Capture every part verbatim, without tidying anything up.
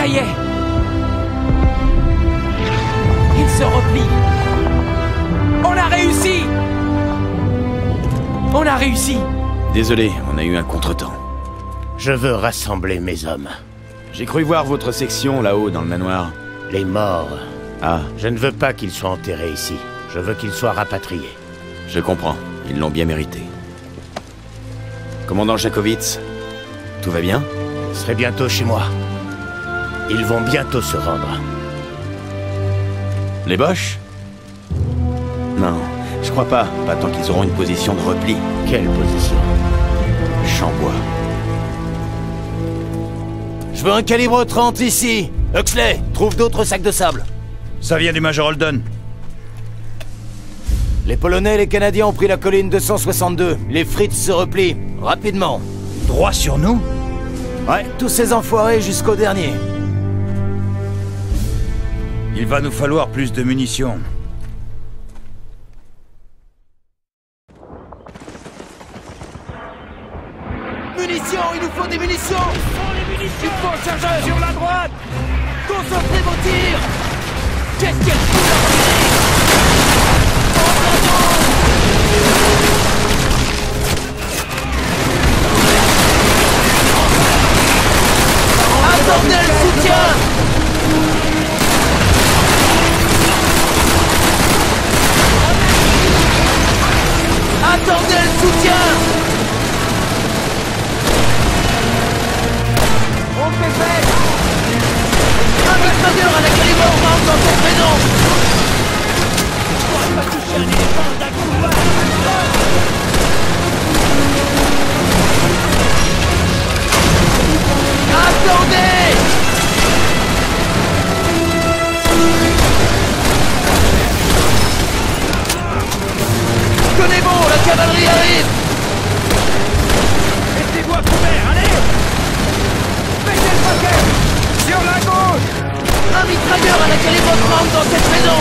Ça y est! Il se replie! On a réussi! On a réussi! Désolé, on a eu un contretemps. Je veux rassembler mes hommes. J'ai cru voir votre section là-haut dans le manoir. Les morts. Ah, Je ne veux pas qu'ils soient enterrés ici. Je veux qu'ils soient rapatriés. je comprends. Ils l'ont bien mérité. Commandant Jakowitz, tout va bien? Je serai bientôt chez moi. Ils vont bientôt se rendre. Les Boches? Non, je crois pas. Pas tant qu'ils auront une position de repli. Quelle position? Chambois. Je veux un calibre trente ici. Huxley, trouve d'autres sacs de sable. Ça vient du Major Holden. Les Polonais et les Canadiens ont pris la colline deux cent soixante-deux. Les Fritz se replient. Rapidement. Droit sur nous? Ouais, tous ces enfoirés jusqu'au dernier. Il va nous falloir plus de munitions. Munitions, il nous faut des munitions. Il faut un chargeur sur la droite! Concentrez vos tirs! Qu'est-ce qu'elle fout l'artillerie? Attendez le soutien. Attendez le soutien. On fait faire! Un mitrailleur à la calibre rentre dans ton prénom. Attendez! Tenez bon, la cavalerie arrive. Mettez-vous à couvert, allez! Mettez le paquet! Sur la gauche! Un mitrailleur à la calibre trente dans cette maison.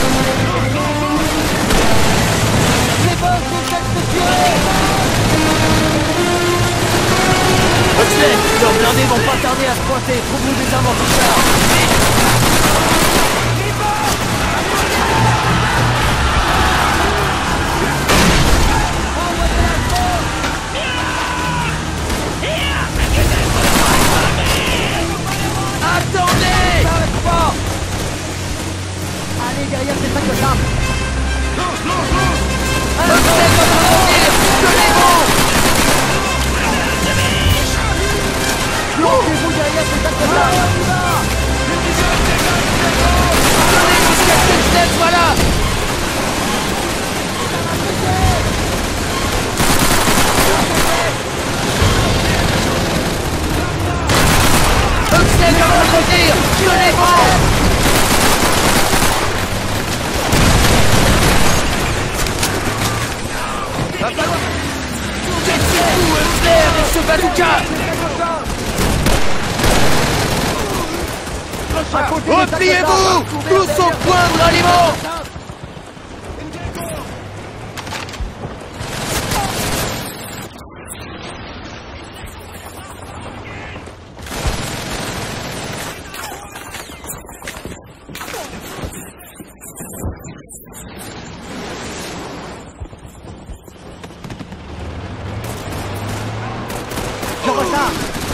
Les boss, vous êtes structurés! Huxley, leurs blindés vont pas tarder à se pointer. Trouve-nous des armes anti-chars. Attendez! S'arrête pas! Allez, derrière ces sacs de sable! Huxley va nous revenir. Tenez bon. Bloquez-vous derrière ces sacs de sable! Tenez jusqu'à ce que Huxley soit là. Huxley va nous revenir. Tenez bon. Qu'est-ce qu'il fout, Huxley, avec ce bazooka? Repliez-vous! Tous au point de ralliement! Je retard!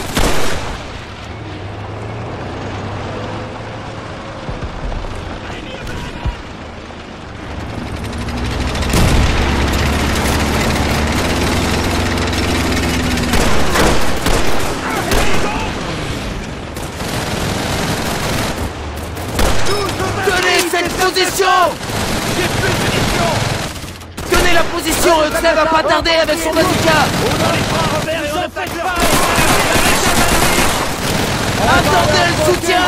Tenez cette position! J'ai plus de munitions! Tenez la position! Huxley va pas tarder avec son bazooka! Dans les bras, Robert, et on ne fait pas! Attendez le soutien!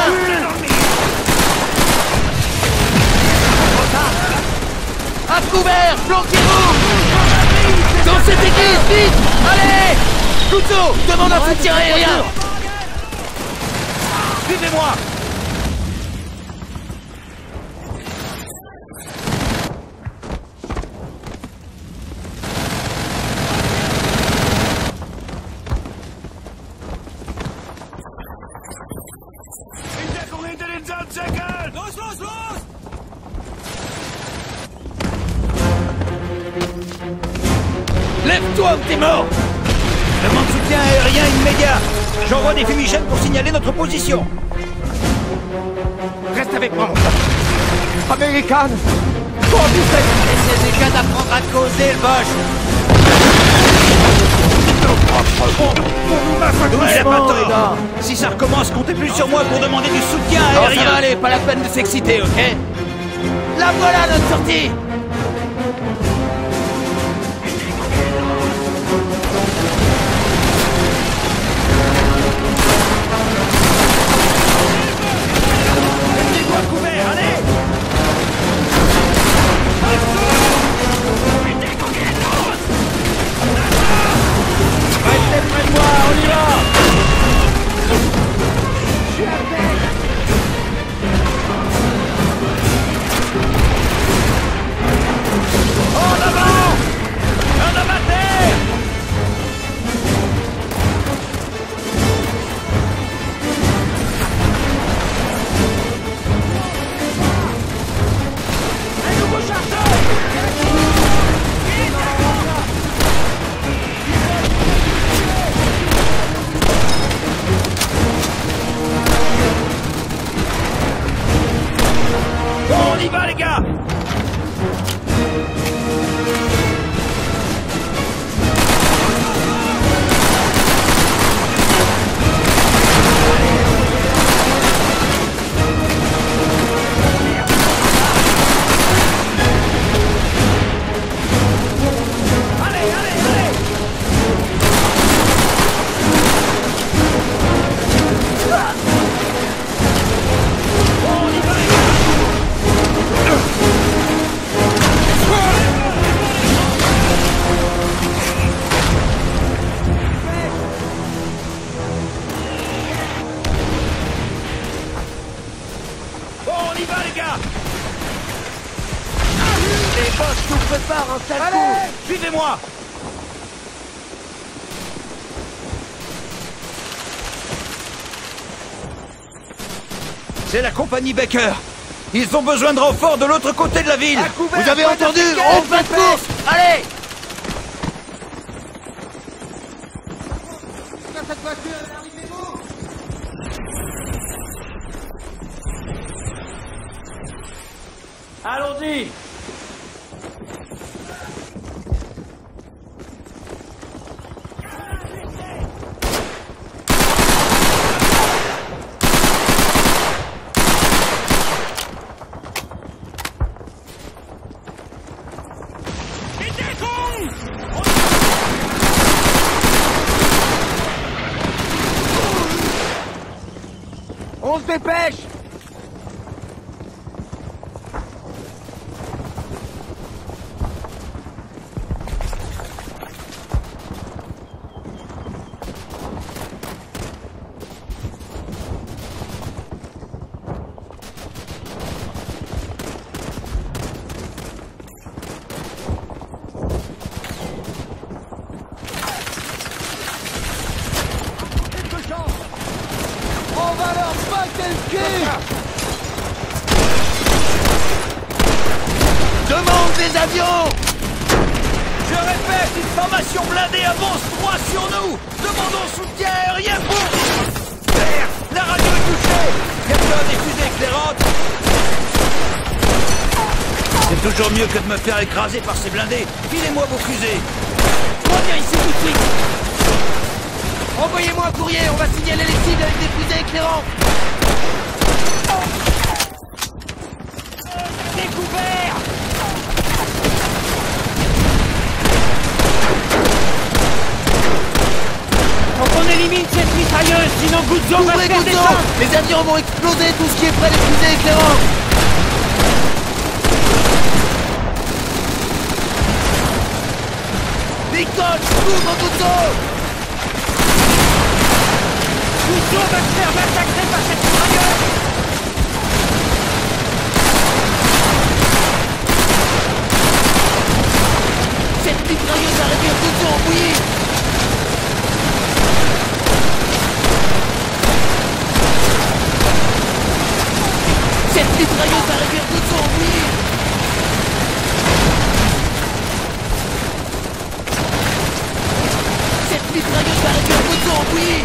À couvert! Flanquez-vous! Dans cette église, vite! Allez! Couteau! Demande un soutien aérien! Suivez-moi! Lève-toi ou t'es mort! Demande soutien aérien immédiat. J'envoie des fumigènes pour signaler notre position. Reste avec moi, mon pote. American! Faut en bouffer! Essaie déjà d'apprendre à causer, le boche. Il a pas tort. Si ça recommence, comptez plus sur moi pour demander du soutien Non, ça aérien. va aller, pas la peine de s'exciter, ok? La voilà, notre sortie! Mettez-moi couvert, allez! Restez près de moi, on y va! En avant! En avant terre! Un nouveau chargeur! Bon, on y va, les gars! Allez, allez, allez! Bon, on y va, les gars! Bon, on y va, les gars! Les boss nous préparent un sale coup! Suivez-moi! C'est la compagnie Baker. Ils ont besoin de renforts de l'autre côté de la ville. Vous avez entendu? On fait de course! Allez! Allons-y! On se dépêche! On va leur battre le cul! Demande des avions! Je répète, une formation blindée avance droit sur nous. Demandons soutien aérien pour... Terre, la radio est touchée. Quelqu'un a des fusées éclairantes? C'est toujours mieux que de me faire écraser par ces blindés. Filez-moi vos fusées. Reviens ici tout de suite! Envoyez-moi un courrier, on va signaler les cibles avec des fusées éclairantes! Découvert! Faut qu'on élimine cette mitrailleuse, sinon Guzzo va se Ouvrez faire Guzzo! descendre! Les avions vont exploser tout ce qui est près des fusées éclairantes! Nicole, couvre Guzzo! Guzzo va se faire massacrer par cette mitrailleuse! Cette mitrailleuse a réduit Guzzo en bouillie! Cette mitrailleuse a réduit Guzzo en bouillie! bouillie.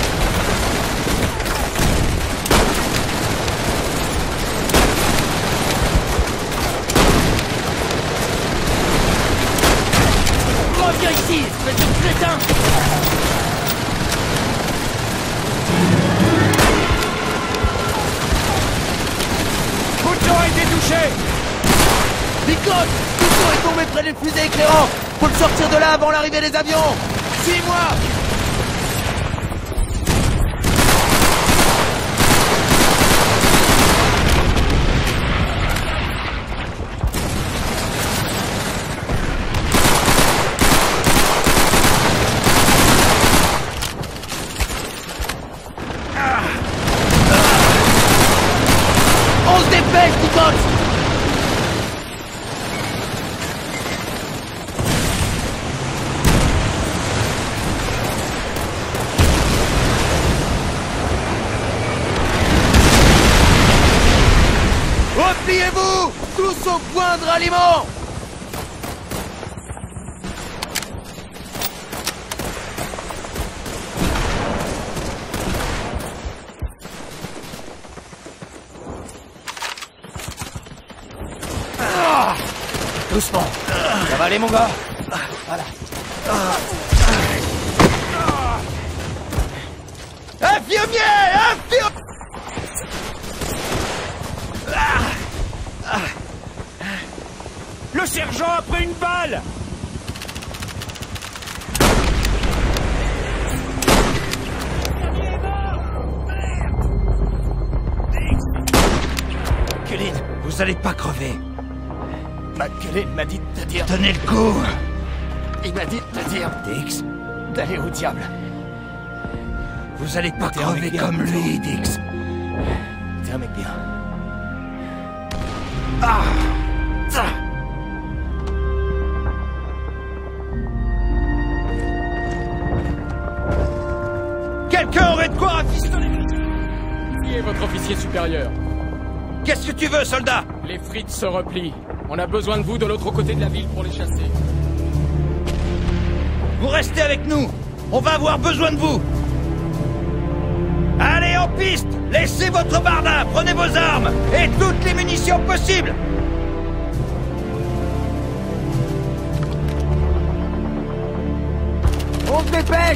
Reviens ici, espèce de crétin. Couteau a été touché. Nicotte, Couteau est tombé près des fusées éclairants. Faut le sortir de là avant l'arrivée des avions. Suis-moi. On se dépêche, Nicotte. Repliez-vous! Tous au point de ralliement! Ah, doucement. Ça va aller, mon gars? Voilà. Infirmier! Infirmier! Le sergent a pris une balle. Cullen, vous allez pas crever. Cullen m'a dit de te dire... Tenez le coup. Il m'a dit de te dire... Dix, d'aller au diable. Vous allez pas crever comme lui, Dix. T'es un mec bien. Ah, ça. Quelqu'un aurait de quoi rafistoler? Qui est votre officier supérieur? Qu'est-ce que tu veux, soldat? Les frites se replient. On a besoin de vous de l'autre côté de la ville pour les chasser. Vous restez avec nous. On va avoir besoin de vous. Allez, en piste. Laissez votre bardin. Prenez vos armes. Et toutes les munitions possibles. On se dépêche.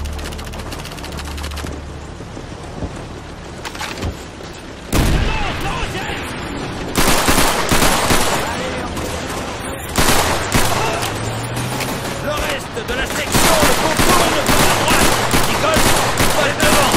Le reste de la section le contourne par la droite. Nicole, passe devant.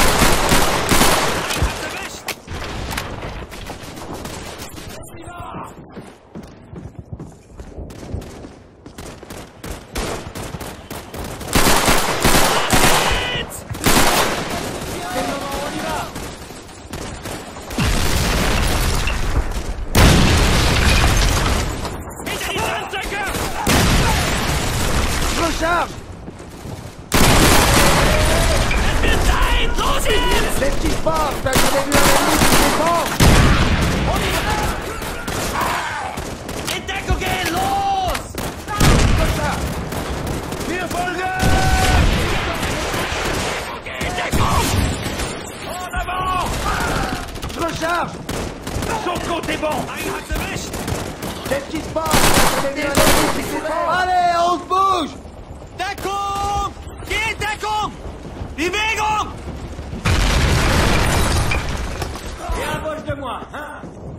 Recharge. C'est ce qui se passe. T'as jamais vu un ennemi qui défend. On y va. Interroguez los. Comme ça. Viens, Volga. En avant. Je recharge. Son compte est bon. C'est ce qui se passe. T'as jamais vu un ennemi qui défend. Allez, on se bouge. D'accord. Qui est d'accord? Bewegung. Et approche de moi, hein?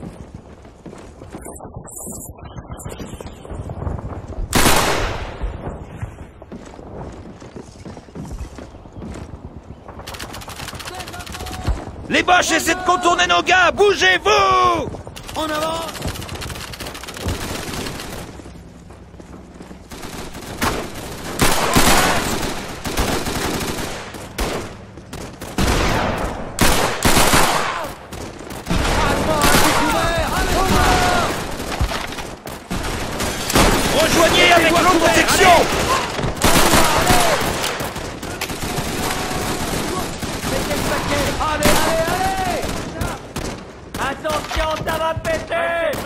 Les Boches essaient de contourner nos gars! Bougez-vous! En avant! Rejoignez avec l'autre section! Allez, allez, allez! Attention, ça va péter!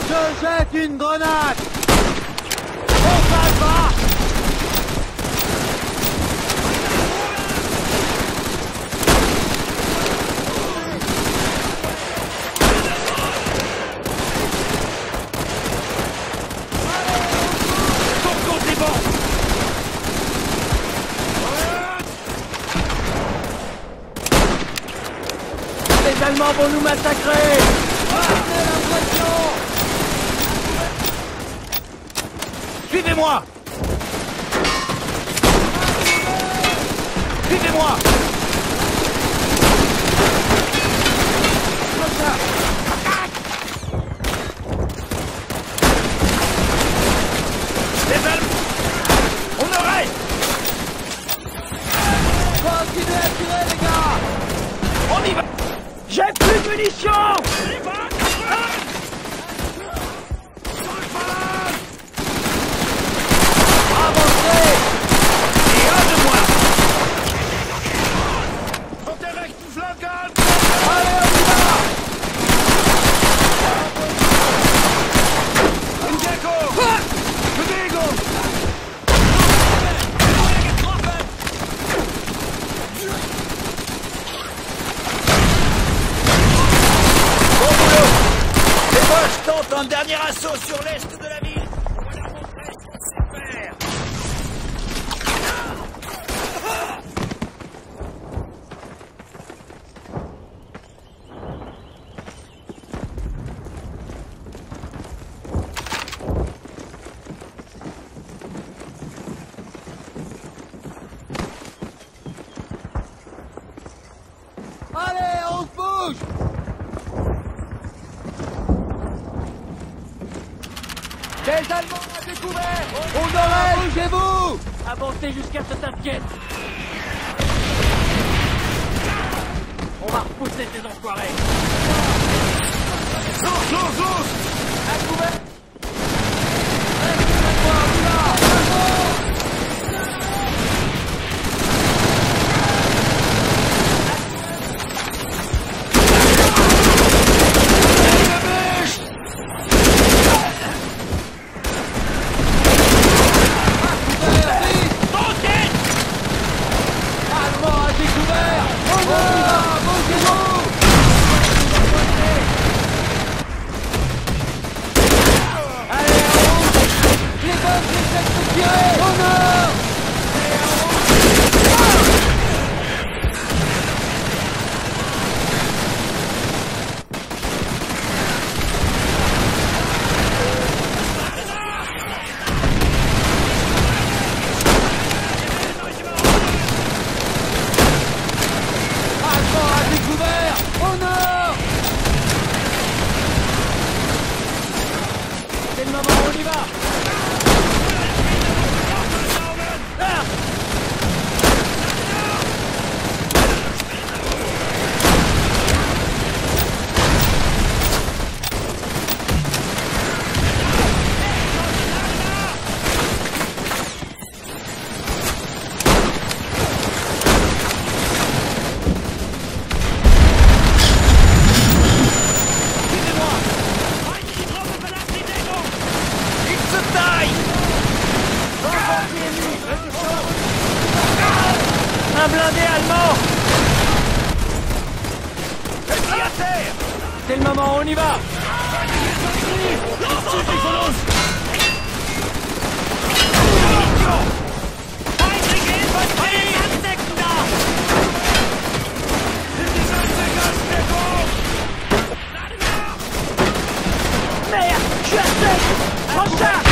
Je jette une grenade! On va pas! Ton compte est bon! Les Allemands vont nous massacrer! Suivez-moi! Suivez-moi! Les Allemands! On aurait! Continuez à tirer, les gars! On y va! J'ai plus de munitions! Avancez! Et un de moins! Intérêt tout flancal! Allez, on y va! Indiaco! Bewego! Bon boulot! Les Boches tentent un dernier assaut sur l'est de la ville! On va leur montrer ce qu'on sait faire! Allez, on se bouge! Les Allemands à découvert! On aurait! Bougez-vous! Avancez jusqu'à cette inquiète! On va repousser ces enfoirés! Lance, lance, lance! À couvert! Allemand à découvert! On y va! Bougez-vous! Allez, en rouge! Les bombes essaient de se tirer! Au nord! Allez, en rouge! Allemand à découvert! Au nord! C'est le moment, on y va! Là! Il se taille! Un blindé allemand! Ennemi à terre! C'est le moment, on y va! Merde! Je suis à sec! En charge!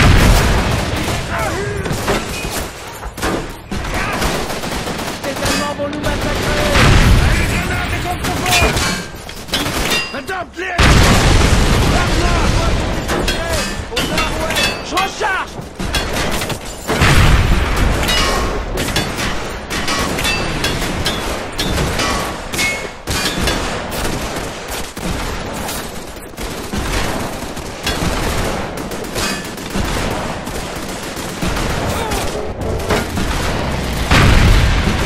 Les Allemands vont nous massacrer! Je recharge!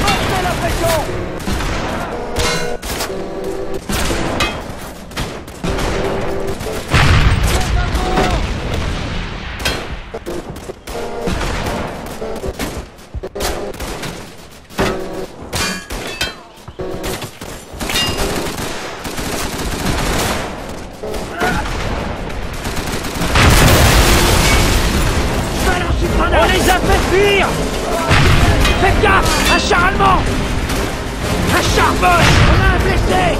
Montez la pression! fuir! Faites gaffe! Un char allemand! Un char Bosch! On a un blessé!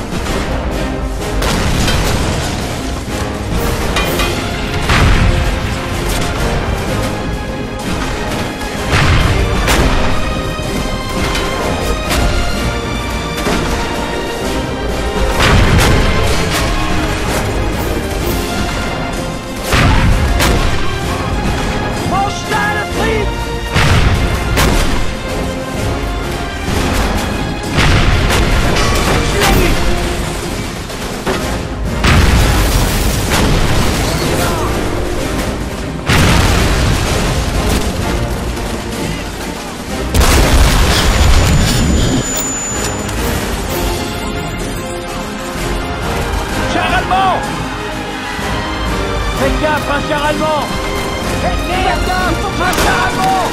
Faites gaffe, un char allemand! Faites gaffe, un char allemand!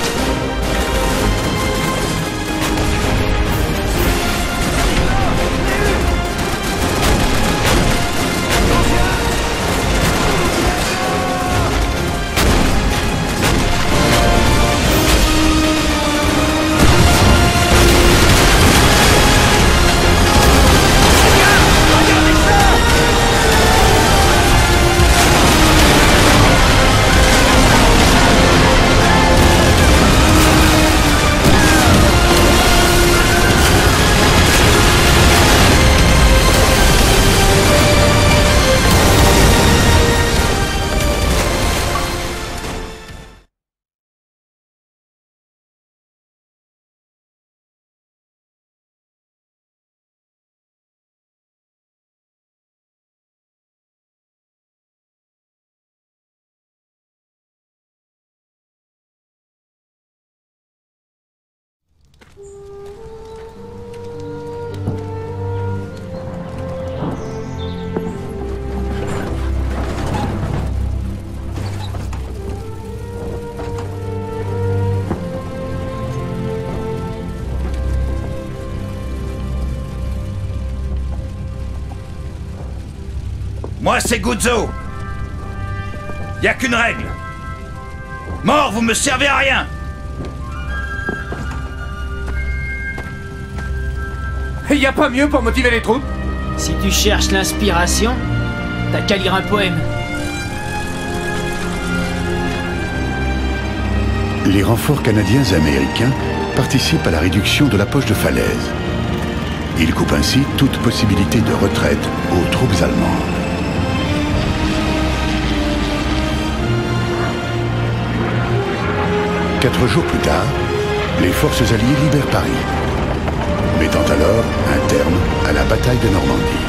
Moi, c'est Guzzo. Y a qu'une règle. Mort, vous me servez à rien. Y a pas mieux pour motiver les troupes? Si tu cherches l'inspiration, t'as qu'à lire un poème. Les renforts canadiens et américains participent à la réduction de la poche de falaise. Ils coupent ainsi toute possibilité de retraite aux troupes allemandes. Quatre jours plus tard, les forces alliées libèrent Paris, mettant alors un terme à la bataille de Normandie.